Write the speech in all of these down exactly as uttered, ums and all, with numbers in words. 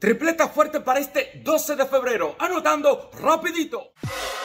Tripleta fuerte para este doce de febrero. Anotando rapidito.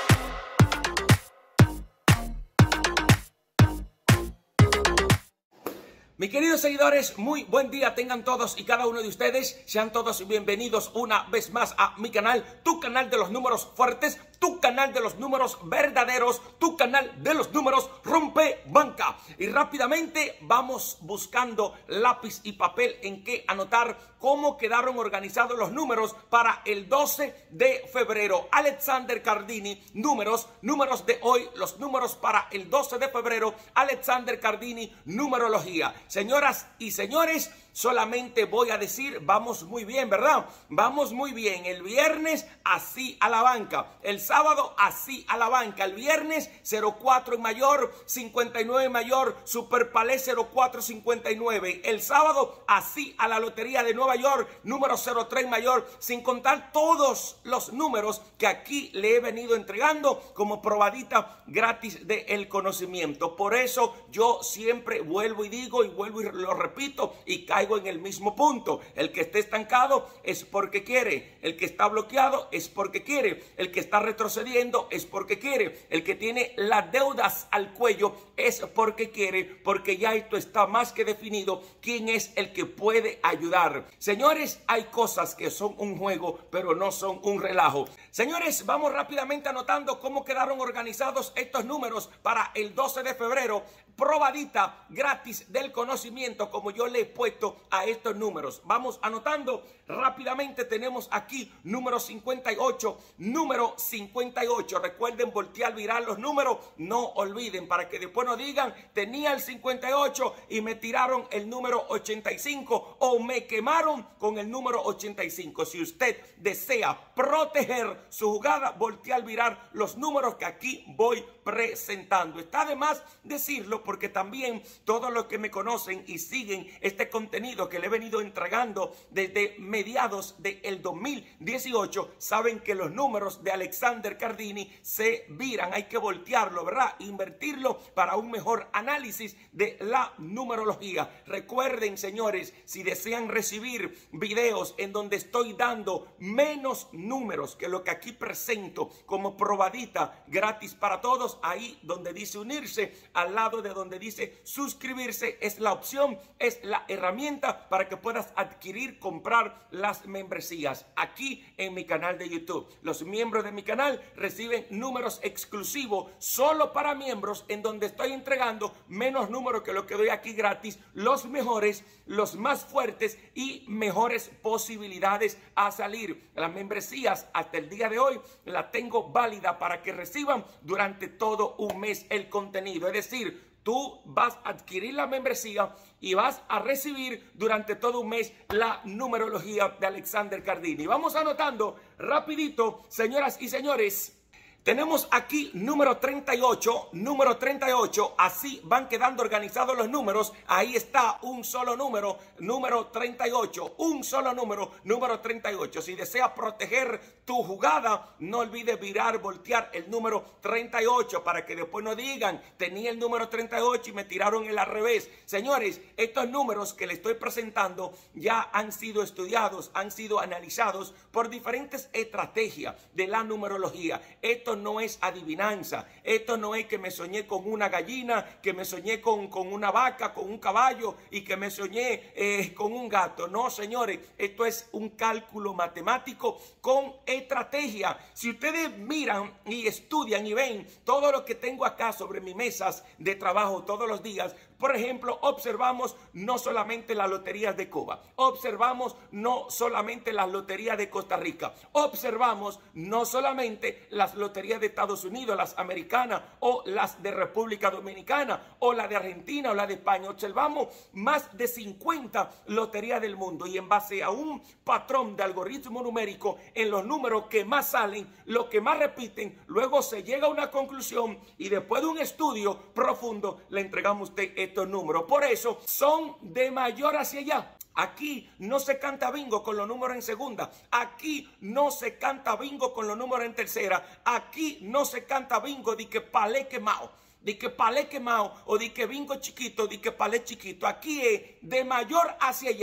Mis queridos seguidores, muy buen día tengan todos y cada uno de ustedes. Sean todos bienvenidos una vez más a mi canal, tu canal de los números fuertes, tu canal de los números verdaderos, tu canal de los números rompe banca. Y rápidamente vamos buscando lápiz y papel en que anotar cómo quedaron organizados los números para el doce de febrero. Alexander Cardini, números, números de hoy, los números para el doce de febrero. Alexander Cardini, numerología. Señoras y señores, solamente voy a decir, vamos muy bien, ¿verdad? Vamos muy bien. El viernes, así a la banca. El sábado, así a la banca. El viernes, cero cuatro en mayor, cincuenta y nueve en mayor, Super Palé cero cuatro cincuenta y nueve. El sábado, así a la Lotería de Nueva York, número cero tres en mayor, sin contar todos los números que aquí le he venido entregando como probadita gratis del conocimiento. Por eso yo siempre vuelvo y digo y vuelvo y lo repito y caigo en el mismo punto. El que esté estancado es porque quiere. El que está bloqueado es porque quiere. El que está retrocediendo es porque quiere. El que tiene las deudas al cuello es porque quiere, porque ya esto está más que definido quién es el que puede ayudar. Señores, hay cosas que son un juego, pero no son un relajo. Señores, vamos rápidamente anotando cómo quedaron organizados estos números para el doce de febrero. Probadita gratis del conocimiento como yo le he puesto a estos números. Vamos anotando rápidamente. Tenemos aquí número cincuenta y ocho, número cincuenta y ocho. Recuerden voltear, virar los números. No olviden para que después no digan tenía el cincuenta y ocho y me tiraron el número ochenta y cinco o me quemaron con el número ochenta y cinco. Si usted desea proteger su jugada, voltear, virar los números que aquí voy presentando. Está de más decirlo porque también todos los que me conocen y siguen este contenido que le he venido entregando desde mediados del dos mil dieciocho saben que los números de Alexander Cardini se viran. Hay que voltearlo, ¿verdad? Invertirlo para un mejor análisis de la numerología. Recuerden, señores, si desean recibir videos en donde estoy dando menos números que lo que aquí presento como probadita gratis para todos, ahí donde dice unirse, al lado de donde dice suscribirse, es la opción, es la herramienta para que puedas adquirir, comprar las membresías aquí en mi canal de YouTube. Los miembros de mi canal reciben números exclusivos solo para miembros, en donde estoy entregando menos números que lo que doy aquí gratis, los mejores, los más fuertes y mejores posibilidades a salir. Las membresías hasta el día de hoy la tengo válida para que reciban durante todo un mes el contenido. Es decir, tú vas a adquirir la membresía y vas a recibir durante todo un mes la numerología de Alexander Cardini. Vamos anotando rapidito, señoras y señores. Tenemos aquí número treinta y ocho, número treinta y ocho, así van quedando organizados los números. Ahí está un solo número, número treinta y ocho, un solo número, número treinta y ocho. Si deseas proteger tu jugada, no olvides virar, voltear el número treinta y ocho para que después no digan, tenía el número treinta y ocho y me tiraron el al revés. Señores, estos números que les estoy presentando ya han sido estudiados, han sido analizados por diferentes estrategias de la numerología. Esto no es adivinanza, esto no es que me soñé con una gallina, que me soñé con, con una vaca, con un caballo y que me soñé eh, con un gato. No, señores, esto es un cálculo matemático con estrategia. Si ustedes miran y estudian y ven todo lo que tengo acá sobre mis mesas de trabajo todos los días, por ejemplo, observamos no solamente las loterías de Cuba, observamos no solamente las loterías de Costa Rica, observamos no solamente las loterías de Estados Unidos, las americanas o las de República Dominicana o la de Argentina o la de España. Observamos más de cincuenta loterías del mundo y en base a un patrón de algoritmo numérico en los números que más salen, los que más repiten, luego se llega a una conclusión y después de un estudio profundo le entregamos a usted estos números. Por eso son de mayor hacia allá. Aquí no se canta bingo con los números en segunda. Aquí no se canta bingo con los números en tercera. Aquí no se canta bingo de que palé quemado, de que palé quemado o de que bingo chiquito, de que palé chiquito. Aquí es de mayor hacia allá.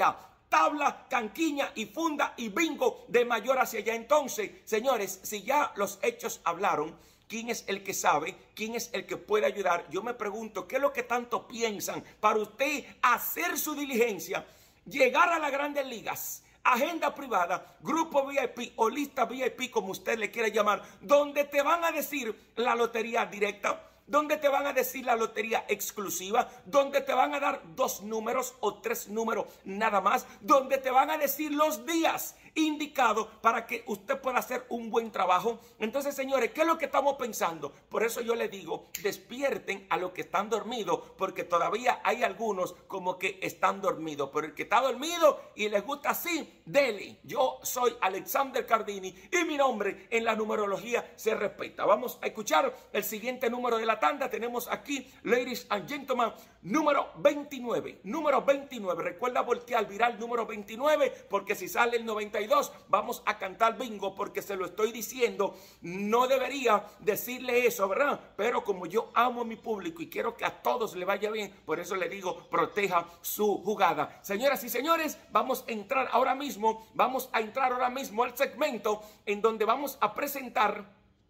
tabla, canquiña y funda y bingo de mayor hacia allá. Entonces, señores, si ya los hechos hablaron, ¿quién es el que sabe? ¿Quién es el que puede ayudar? Yo me pregunto, ¿qué es lo que tanto piensan para usted hacer su diligencia, llegar a las grandes ligas? Agenda privada, grupo V I P o lista V I P, como usted le quiera llamar, donde te van a decir la lotería directa, donde te van a decir la lotería exclusiva, donde te van a dar dos números o tres números nada más, donde te van a decir los días indicados para que usted pueda hacer un buen trabajo. Entonces, señores, ¿qué es lo que estamos pensando? Por eso yo le digo, despierten a los que están dormidos, porque todavía hay algunos como que están dormidos, pero el que está dormido y les gusta así, dele. Yo soy Alexander Cardini y mi nombre en la numerología se respeta. Vamos a escuchar el siguiente número de la tanda. Tenemos aquí, ladies and gentlemen, número veintinueve. Número veintinueve. Recuerda voltear, virar número veintinueve, porque si sale el noventa y dos, vamos a cantar bingo, porque se lo estoy diciendo. No debería decirle eso, ¿verdad? Pero como yo amo a mi público y quiero que a todos le vaya bien, por eso le digo, proteja su jugada. Señoras y señores, vamos a entrar ahora mismo, vamos a entrar ahora mismo al segmento en donde vamos a presentar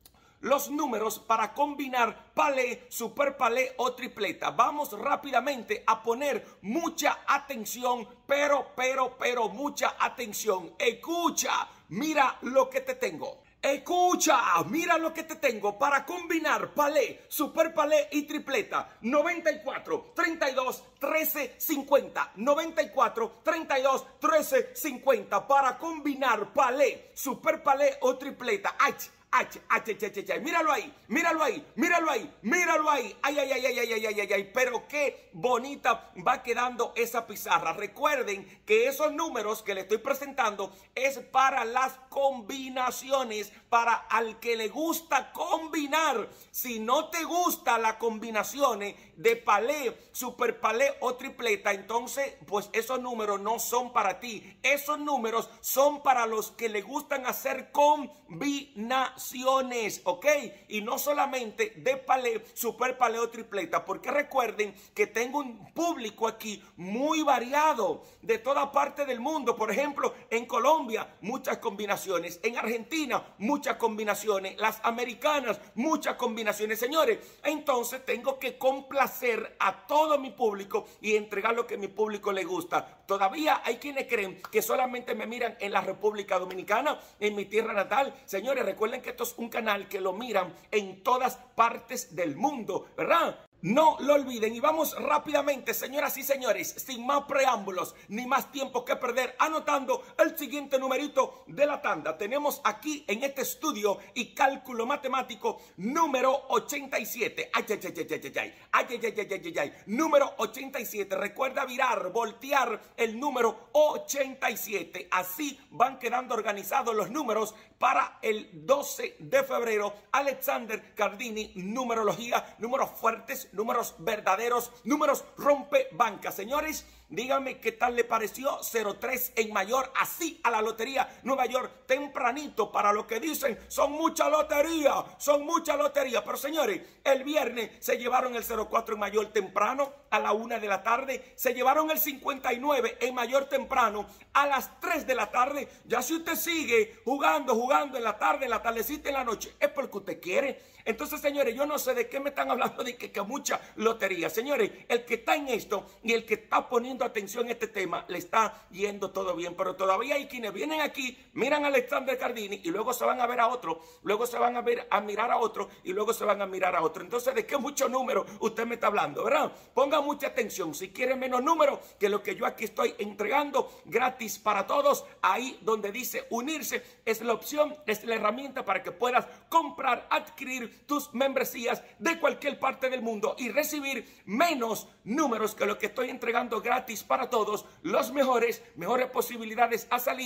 los números para combinar palé, super palé o tripleta. Vamos rápidamente a poner mucha atención, pero, pero, pero mucha atención. Escucha, mira lo que te tengo. Escucha, mira lo que te tengo para combinar palé, super palé y tripleta. noventa y cuatro, treinta y dos, trece, cincuenta. noventa y cuatro, treinta y dos, trece, cincuenta. Para combinar palé, super palé o tripleta. ¡Ay! H, H, H, H, H, míralo ahí, míralo ahí, míralo ahí, míralo ahí. Ay, ay, ay, ay, ay, ay, ay, ay, pero qué bonita va quedando esa pizarra. Recuerden que esos números que le estoy presentando es para las combinaciones, para al que le gusta combinar. Si no te gusta la combinaciones de palé, super palé o tripleta, entonces pues esos números no son para ti. Esos números son para los que le gustan hacer combinaciones. ¿Ok? Y no solamente de palé, super palé o tripleta, porque recuerden que tengo un público aquí muy variado de toda parte del mundo. Por ejemplo, en Colombia, muchas combinaciones. En Argentina, muchas combinaciones. Las americanas, muchas combinaciones. Señores, entonces tengo que complacer a todo mi público y entregar lo que a mi público le gusta. Todavía hay quienes creen que solamente me miran en la República Dominicana, en mi tierra natal. Señores, recuerden que esto es un canal que lo miran en todas partes del mundo, ¿verdad? No lo olviden y vamos rápidamente, señoras y señores, sin más preámbulos ni más tiempo que perder, anotando el siguiente numerito de la tanda. Tenemos aquí en este estudio y cálculo matemático número ochenta y siete. Ay, ay, ay, ay, ay, ay, ay, ay, ay, ay, ay, ay. Número ochenta y siete. Recuerda virar, voltear el número ochenta y siete. Así van quedando organizados los números para el doce de febrero. Alexander Cardini, numerología, números fuertes, números verdaderos, números rompe banca. Señores, díganme qué tal le pareció cero tres en mayor, así a la lotería Nueva York, tempranito, para lo que dicen, son mucha lotería, son mucha lotería. Pero señores, el viernes se llevaron el cero cuatro en mayor temprano a la una de la tarde, se llevaron el cincuenta y nueve en mayor temprano a las tres de la tarde. Ya si usted sigue jugando, jugando en la tarde, en la tardecita, en la noche, es porque usted quiere. Entonces, señores, yo no sé de qué me están hablando de que, que mucha lotería. Señores, el que está en esto y el que está poniendo atención a este tema, le está yendo todo bien. Pero todavía hay quienes vienen aquí, miran a Alexander Cardini y luego se van a ver a otro, luego se van a ver a mirar a otro y luego se van a mirar a otro. Entonces, ¿de qué mucho número usted me está hablando, verdad? Ponga mucha atención. Si quiere menos número que lo que yo aquí estoy entregando gratis para todos, ahí donde dice unirse es la opción, es la herramienta para que puedas comprar, adquirir tus membresías de cualquier parte del mundo y recibir menos números que lo que estoy entregando gratis para todos, los mejores, mejores posibilidades a salir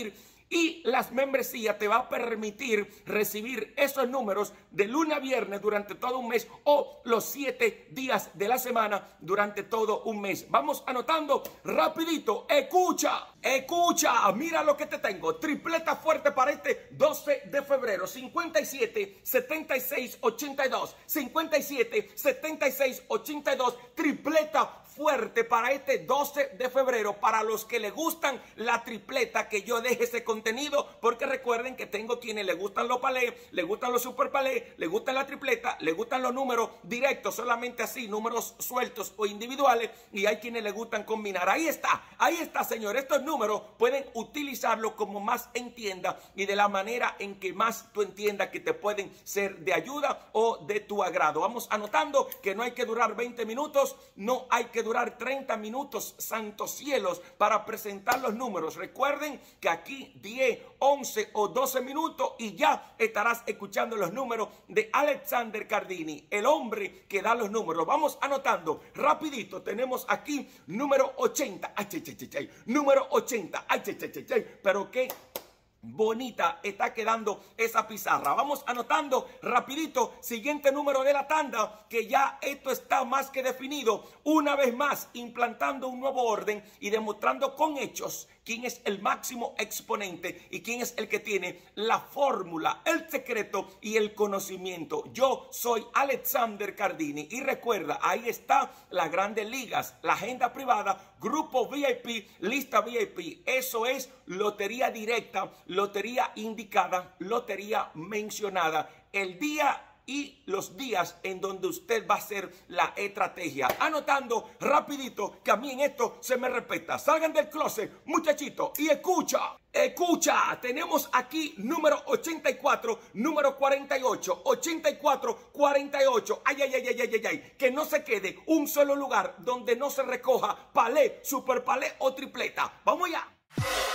Y las membresías te va a permitir recibir esos números de lunes a viernes durante todo un mes o los siete días de la semana durante todo un mes. Vamos anotando rapidito. Escucha, escucha, mira lo que te tengo. Tripleta fuerte para este doce de febrero. cincuenta y siete, setenta y seis, ochenta y dos. cincuenta y siete, setenta y seis, ochenta y dos. Tripleta fuerte para este doce de febrero. Para los que les gustan la tripleta, que yo deje ese contenido, porque recuerden que tengo quienes les gustan los palés, les gustan los super palés, les gustan la tripleta, les gustan los números directos, solamente así, números sueltos o individuales, y hay quienes les gustan combinar. Ahí está, ahí está, señor. Estos números pueden utilizarlo como más entienda y de la manera en que más tú entiendas que te pueden ser de ayuda o de tu agrado. Vamos anotando que no hay que durar veinte minutos, no hay que durar treinta minutos, santos cielos, para presentar los números. Recuerden que aquí diez, once o doce minutos y ya estarás escuchando los números de Alexander Cardini, el hombre que da los números. Vamos anotando rapidito. Tenemos aquí número ochenta. Ay, chay, chay, chay, chay. Número ochenta. Ay, chay, chay, chay, chay. Pero qué bonita está quedando esa pizarra. Vamos anotando rapidito. Siguiente número de la tanda, que ya esto está más que definido. Una vez más, implantando un nuevo orden y demostrando con hechos quién es el máximo exponente y quién es el que tiene la fórmula, el secreto y el conocimiento. Yo soy Alexander Cardini y recuerda, ahí está las grandes ligas, la agenda privada, grupo V I P, lista V I P. Eso es lotería directa, lotería indicada, lotería mencionada. El día y los días en donde usted va a hacer la estrategia. Anotando rapidito, que a mí en esto se me respeta. Salgan del closet, muchachito, y escucha. Escucha, tenemos aquí número ochenta y cuatro, número cuarenta y ocho, ochenta y cuatro, cuarenta y ocho. Ay, ay, ay, ay, ay, ay, ay. Que no se quede un solo lugar donde no se recoja palé, super palé o tripleta. Vamos allá.